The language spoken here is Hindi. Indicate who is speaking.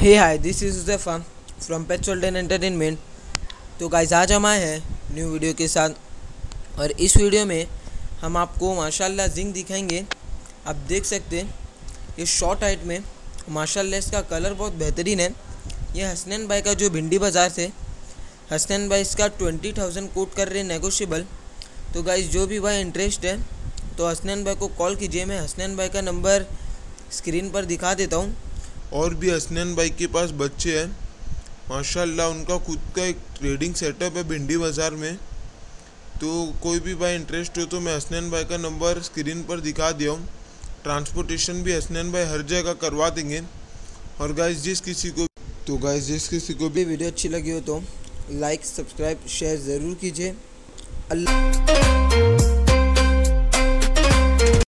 Speaker 1: Hey hi, this is Huzaifa from पेट चोल्डन एंटरटेनमेंट। तो गाइस आज हम आए हैं न्यू वीडियो के साथ और इस वीडियो में हम आपको माशाल्लाह जिंग दिखाएंगे। आप देख सकते हैं ये शॉर्ट हाइट में माशाल्लाह इसका कलर बहुत बेहतरीन है। ये हसनैन भाई का जो भिंडी बाज़ार से हसनैन भाई इसका 20,000 कोट कर रहे हैं नेगोशिएबल। तो गाइस जो भी भाई इंटरेस्ट है तो हसनैन भाई को कॉल कीजिए। मैं हसनैन भाई का नंबर स्क्रीन पर दिखा देता हूँ।
Speaker 2: और भी हसनैन भाई के पास बच्चे हैं माशाल्लाह, उनका खुद का एक ट्रेडिंग सेटअप है भिंडी बाज़ार में। तो कोई भी भाई इंटरेस्ट हो तो मैं हसनैन भाई का नंबर स्क्रीन पर दिखा दिया हूँ। ट्रांसपोर्टेशन भी हसनैन भाई हर जगह करवा देंगे। और गाइस जिस किसी को भी
Speaker 1: वीडियो अच्छी लगी हो तो लाइक, सब्सक्राइब, शेयर ज़रूर कीजिए। अल्लाह।